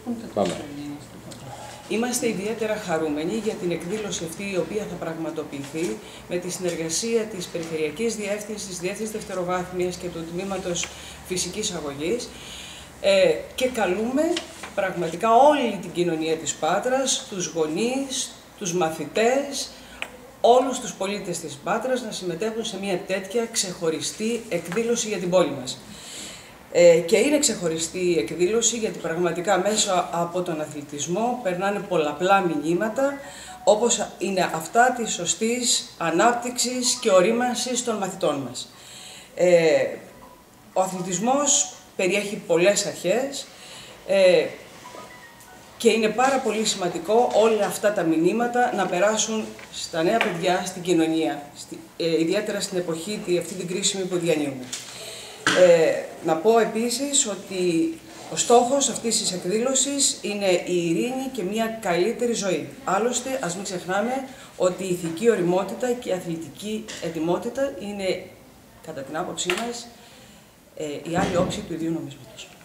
Πάμε. Είμαστε ιδιαίτερα χαρούμενοι για την εκδήλωση αυτή, η οποία θα πραγματοποιηθεί με τη συνεργασία της Περιφερειακής Διεύθυνσης, της Διεύθυνσης Δευτεροβάθμιας και του Τμήματος Φυσικής Αγωγής και καλούμε πραγματικά όλη την κοινωνία της Πάτρας, τους γονείς, τους μαθητές, όλους τους πολίτες της Πάτρας να συμμετέχουν σε μια τέτοια ξεχωριστή εκδήλωση για την πόλη μας. Και είναι ξεχωριστή η εκδήλωση γιατί πραγματικά μέσα από τον αθλητισμό περνάνε πολλαπλά μηνύματα, όπως είναι αυτά της σωστής ανάπτυξης και ορίμανσης των μαθητών μας. Ο αθλητισμός περιέχει πολλές αρχές και είναι πάρα πολύ σημαντικό όλα αυτά τα μηνύματα να περάσουν στα νέα παιδιά, στην κοινωνία, ιδιαίτερα στην εποχή αυτή την κρίσιμη που διανύουμε. Να πω επίσης ότι ο στόχος αυτής της εκδήλωσης είναι η ειρήνη και μια καλύτερη ζωή. Άλλωστε, ας μην ξεχνάμε ότι η ηθική ωριμότητα και η αθλητική ετοιμότητα είναι, κατά την άποψή μας, η άλλη όψη του ιδίου νομίσματος.